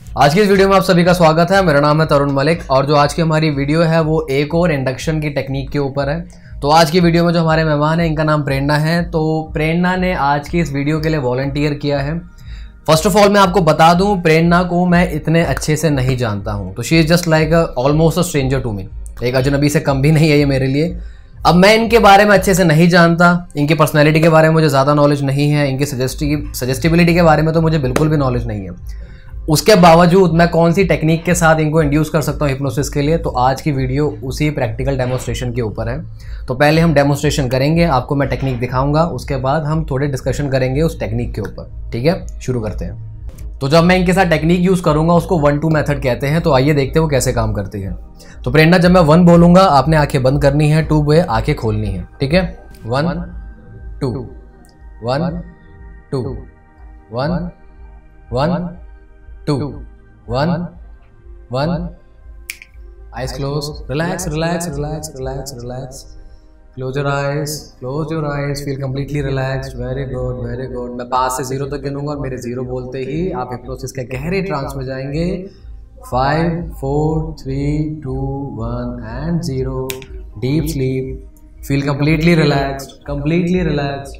आज की इस वीडियो में आप सभी का स्वागत है। मेरा नाम है तरुण मलिक और जो आज की हमारी वीडियो है वो एक और इंडक्शन की टेक्निक के ऊपर है। तो आज की वीडियो में जो हमारे मेहमान हैं इनका नाम प्रेरणा है। तो प्रेरणा ने आज की इस वीडियो के लिए वॉलंटियर किया है। फर्स्ट ऑफ ऑल मैं आपको बता दूं, प्रेरणा को मैं इतने अच्छे से नहीं जानता हूं। तो she is just like almost a stranger to me, एक अजनबी से कम भी नहीं है ये मेरे लिए। अब मैं इनके बारे में अच्छे से नहीं जानता, इनकी पर्सनैलिटी के बारे में मुझे ज़्यादा नॉलेज नहीं है, इनकी सजेस्टिबिलिटी के बारे में तो मुझे बिल्कुल भी नॉलेज नहीं है। उसके बावजूद मैं कौन सी टेक्निक के साथ इनको इंड्यूस कर सकता हूँ हिप्नोसिस के लिए, तो आज की वीडियो उसी प्रैक्टिकल डेमोन्स्ट्रेशन के ऊपर है। तो पहले हम डेमोन्स्ट्रेशन करेंगे, आपको मैं टेक्निक दिखाऊंगा, उसके बाद हम थोड़े डिस्कशन करेंगे उस टेक्निक के ऊपर। ठीक है, शुरू करते हैं। तो जब मैं इनके साथ टेक्निक यूज़ करूंगा उसको 1-2 मेथड कहते हैं। तो आइए देखते हैं वो कैसे काम करती है। तो प्रेरणा, जब मैं 1 बोलूंगा आपने आंखें बंद करनी है, 2 पे आंखें खोलनी है। ठीक है, 1 2 1 2 1 1 2 1 1 eyes closed, relax relax relax relax relax, close your eyes, feel completely relaxed, very good। मैं 5 से 0 तक गिनूंगा और मेरे 0 बोलते ही आप हिप्नोसिस के गहरे ट्रांस में जाएंगे। 5 4 3 2 1 and 0, deep sleep, feel completely relaxed।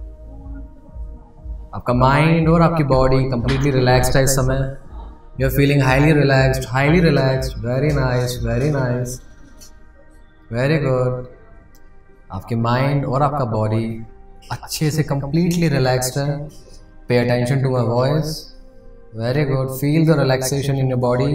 आपका माइंड और आपकी बॉडी कंप्लीटली रिलैक्स्ड है इस समय। You are feeling highly relaxed, very nice, very good. आपके माइंड और आपका बॉडी अच्छे से कंप्लीटली रिलैक्स्ड है। Pay attention to my voice, very good, feel the relaxation in your body,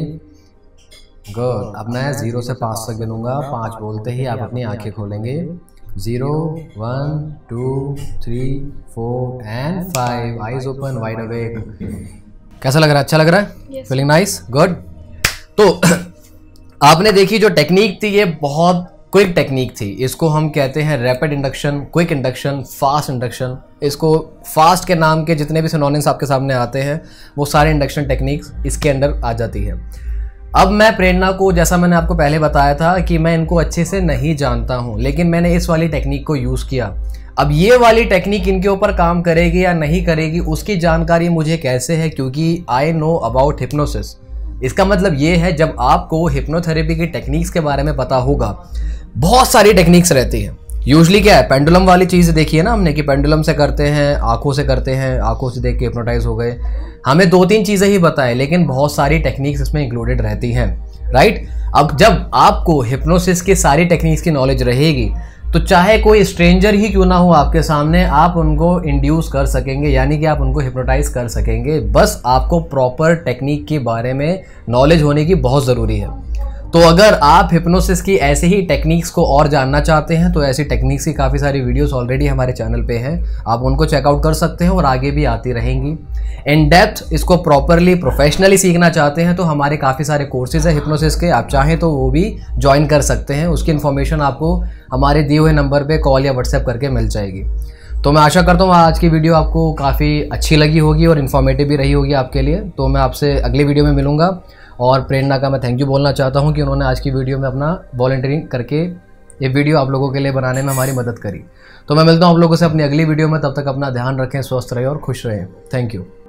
good. अब मैं 0 से 5 तक गिनूंगा, 5 बोलते ही आप अपनी आंखें खोलेंगे। 0 1 2 3 4 and 5, eyes open, wide awake। कैसा लग रहा है? अच्छा लग रहा है? Feeling nice, good. तो आपने देखी जो टेक्निक थी ये बहुत क्विक टेक्निक थी। इसको हम कहते हैं rapid induction, quick induction, fast induction. इसको फास्ट के नाम के जितने भी सिनोनिम्स आपके सामने आते हैं वो सारे इंडक्शन टेक्निक्स इसके अंडर आ जाती है। अब मैं प्रेरणा को, जैसा मैंने आपको पहले बताया था कि मैं इनको अच्छे से नहीं जानता हूं, लेकिन मैंने इस वाली टेक्निक को यूज़ किया। अब ये वाली टेक्निक इनके ऊपर काम करेगी या नहीं करेगी उसकी जानकारी मुझे कैसे है, क्योंकि आई नो अबाउट हिप्नोसिस। इसका मतलब ये है जब आपको हिप्नोथेरेपी की टेक्निक्स के बारे में पता होगा, बहुत सारी टेक्निक्स रहती हैं। यूजली क्या है, पेंडुलम वाली चीज़ देखी है ना हमने कि पेंडुलम से करते हैं, आंखों से करते हैं, आंखों से देख के हिप्नोटाइज हो गए। हमें 2-3 चीज़ें ही बताएं, लेकिन बहुत सारी टेक्निक्स इसमें इंक्लूडेड रहती हैं, राइट। अब जब आपको हिप्नोसिस की सारी टेक्निक्स की नॉलेज रहेगी तो चाहे कोई स्ट्रेंजर ही क्यों ना हो आपके सामने, आप उनको इंड्यूस कर सकेंगे, यानी कि आप उनको हिप्नोटाइज कर सकेंगे। बस आपको प्रॉपर टेक्निक के बारे में नॉलेज होने की बहुत ज़रूरी है। तो अगर आप हिप्नोसिस की ऐसे ही टेक्निक्स को और जानना चाहते हैं तो ऐसी टेक्निक्स की काफ़ी सारी वीडियोस ऑलरेडी हमारे चैनल पे हैं, आप उनको चेकआउट कर सकते हैं और आगे भी आती रहेंगी। इन डेप्थ इसको प्रॉपरली प्रोफेशनली सीखना चाहते हैं तो हमारे काफ़ी सारे कोर्सेज हैं हिप्नोसिस के, आप चाहें तो वो भी ज्वाइन कर सकते हैं। उसकी इन्फॉर्मेशन आपको हमारे दिए हुए नंबर पर कॉल या व्हाट्सएप करके मिल जाएगी। तो मैं आशा करता हूँ आज की वीडियो आपको काफ़ी अच्छी लगी होगी और इन्फॉर्मेटिव भी रही होगी आपके लिए। तो मैं आपसे अगली वीडियो में मिलूँगा और प्रेरणा का मैं थैंक यू बोलना चाहता हूँ कि उन्होंने आज की वीडियो में अपना वॉलंटियरिंग करके ये वीडियो आप लोगों के लिए बनाने में हमारी मदद करी। तो मैं मिलता हूँ आप लोगों से अपनी अगली वीडियो में, तब तक अपना ध्यान रखें, स्वस्थ रहें और खुश रहें। Thank you.